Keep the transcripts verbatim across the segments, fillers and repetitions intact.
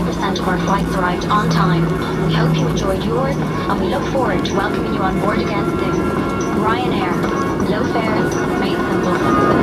percent of our flights arrived on time. We hope you enjoyed yours, and we look forward to welcoming you on board again soon. Ryanair. Low fares, made simple.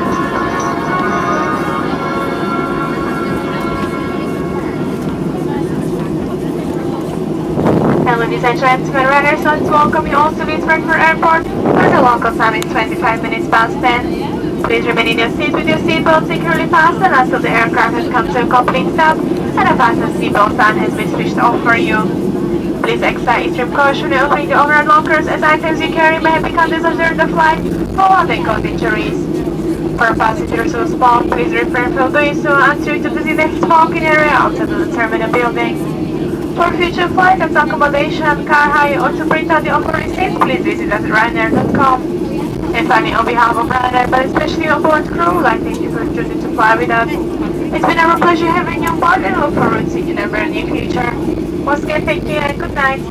Hello, ladies and gentlemen, Ryanair so to welcome you all to Leeds Frankfurt Airport, where the local time is twenty-five minutes past ten. Please remain in your seat with your seatbelt securely fastened until the aircraft has come to a complete stop and a fasten seatbelt sign has been switched off for you. Please exercise extreme caution when opening the overhead lockers, as items you carry may have become disabled during the flight or while they cause injuries. For passengers who smoke, please refrain from doing so until you to visit the smoking area outside the terminal building. For future flight and accommodation, car hire, or to print out the offer receipt, please visit us at Ryanair dot com. And finally, on behalf of Ryanair, but especially on board crew, I'd like to thank you for choosing to fly with us. It's been our pleasure having you on board and look forward to seeing you in a very near future. Once again, thank you and good night.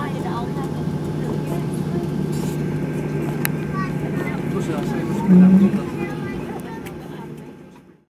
Mm-hmm.